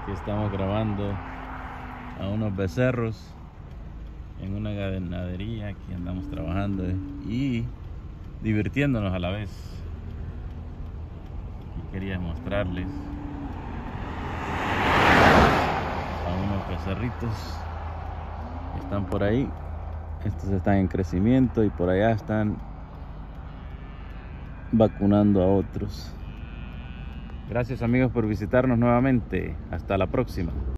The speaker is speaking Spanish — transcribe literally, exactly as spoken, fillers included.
Aquí estamos grabando a unos becerros en una ganadería. Aquí andamos trabajando y divirtiéndonos a la vez. Aquí quería mostrarles a unos becerritos que están por ahí. Estos están en crecimiento y por allá están vacunando a otros. Gracias amigos por visitarnos nuevamente. Hasta la próxima.